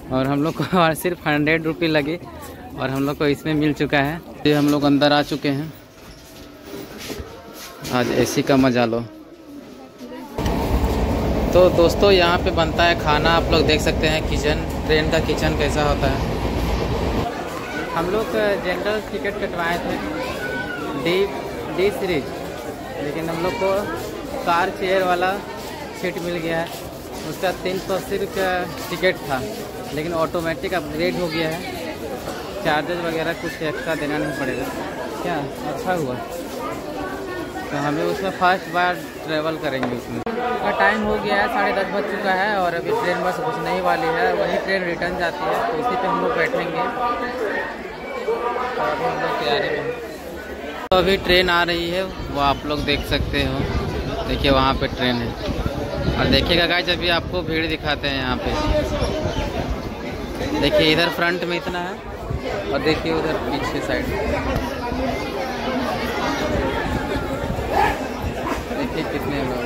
और हम लोग को सिर्फ 100 रुपये लगे और हम लोग को इसमें मिल चुका है। ये हम लोग अंदर आ चुके हैं। आज एसी का मजा लो। तो दोस्तों यहाँ पे बनता है खाना, आप लोग देख सकते हैं किचन, ट्रेन का किचन कैसा होता है। हम लोग जनरल टिकट कटवाए थे डी सीरीज, लेकिन हम लोग को कार चेयर वाला सीट मिल गया है। उसका 380 रुपया टिकट था, लेकिन ऑटोमेटिक अपग्रेड हो गया है। चार्जेस वगैरह कुछ एक्स्ट्रा देना नहीं पड़ेगा। क्या अच्छा हुआ। तो हमें उसमें फर्स्ट बार ट्रैवल करेंगे। उसमें का टाइम हो गया है, 10:30 बज चुका है और अभी ट्रेन बस घुसने ही वाली है। वही ट्रेन रिटर्न जाती है, तो इसी पे हम लोग बैठेंगे। और अभी हम लोग तैयारी में। तो अभी ट्रेन आ रही है, वो आप लोग देख सकते हो। देखिए वहाँ पे ट्रेन है। और देखिएगा गाइस, अभी आपको भीड़ दिखाते हैं यहाँ पे। देखिए इधर फ्रंट में इतना है और देखिए उधर पीछे साइड देखिए कितने लोग।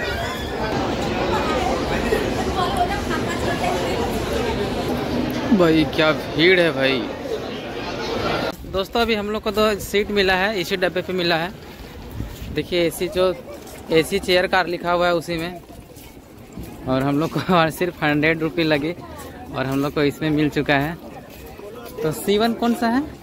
भाई क्या भीड़ है भाई। दोस्तों अभी हम लोग को तो सीट मिला है, इसी डब्बे पे मिला है। देखिए एसी, जो एसी चेयर कार लिखा हुआ है उसी में। और हम लोग को सिर्फ 100 रुपये लगे और हम लोग को इसमें मिल चुका है। तो C1 कौन सा है?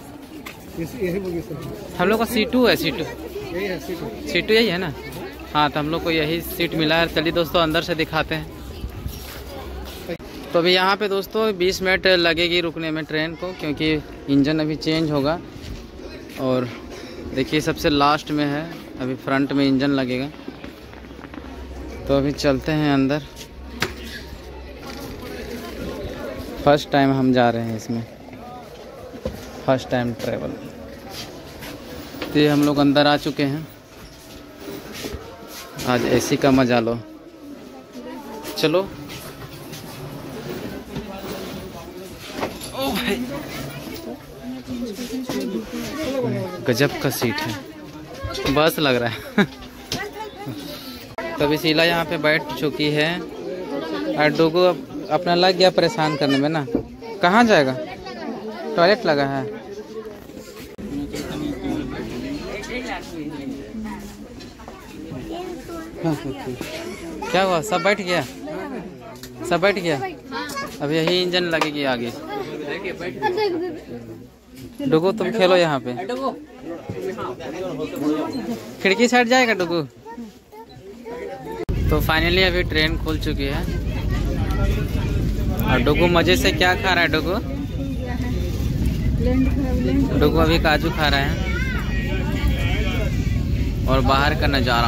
हम लोग का C2 है। C2 यही है ना? हाँ, तो हम लोग को यही सीट मिला है। चलिए दोस्तों अंदर से दिखाते हैं। तो अभी यहाँ पे दोस्तों 20 मिनट लगेगी रुकने में ट्रेन को, क्योंकि इंजन अभी चेंज होगा। और देखिए सबसे लास्ट में है, अभी फ्रंट में इंजन लगेगा। तो अभी चलते हैं अंदर। फर्स्ट टाइम हम जा रहे हैं इसमें, फर्स्ट टाइम ट्रैवल। तो ये हम लोग अंदर आ चुके हैं। आज एसी का मजा लो। चलो। ओ भाई गजब का सीट है, बस लग रहा है। तभी शीला यहाँ पे बैठ चुकी है और डोगो अपना लग गया परेशान करने में ना। कहाँ जाएगा? टॉयलेट लगा है। क्या हुआ? सब बैठ गया? सब बैठ गया? अब यही इंजन लगेगी आगे। डुगू तुम खेलो यहाँ पे। खिड़की साइड जाएगा डुगू। तो फाइनली अभी ट्रेन खुल चुकी है और डुगू मजे से क्या खा रहा है? डुगू अभी काजू खा रहा है और बाहर का नज़ारा।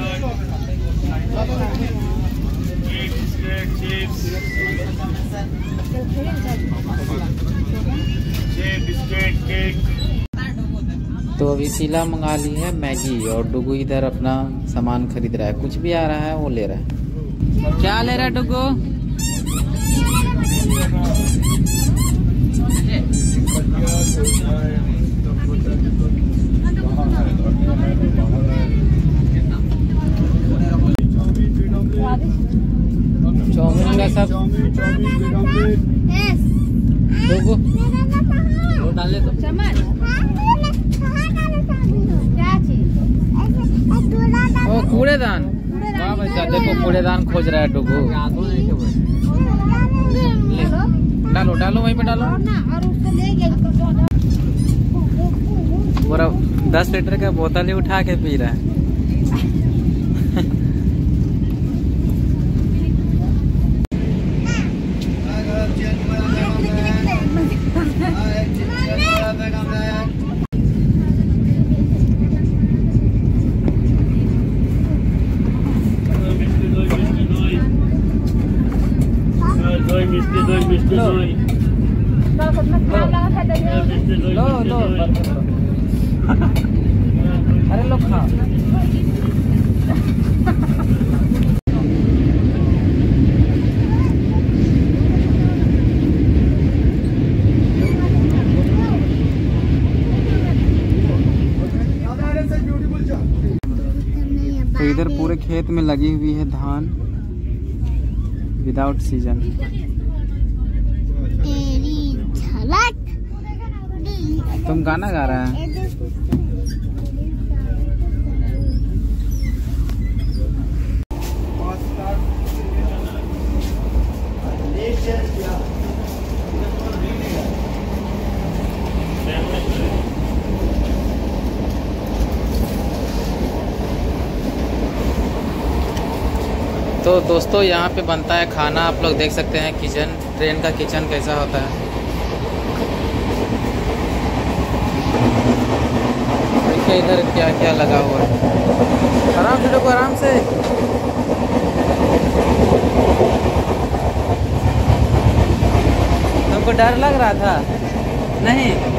तो अभी शीला मंगा ली है मैगी और डुगू इधर अपना सामान खरीद रहा है। कुछ भी आ रहा है वो ले रहा है। क्या ले रहा है डुगू? चाउमीन का सब डुगू वो डाले तो। ओ कूड़ेदान। वाह बच्चा, देखो कूड़ेदान खोज रहा है डुगू। डालो डालो वहीं पे डालो। पूरा 10 लीटर का बोतल ही उठा के पी रहा है। लो लो अरे लो खाओ। तो इधर पूरे खेत में लगी हुई है धान विदाउट सीजन। तुम गाना गा रहा है? तो दोस्तों यहाँ पे बनता है खाना, आप लोग देख सकते हैं किचन, ट्रेन का किचन कैसा होता है। देखिए इधर क्या क्या लगा हुआ है। आराम से देखो, आराम से। तुमको डर लग रहा था? नहीं।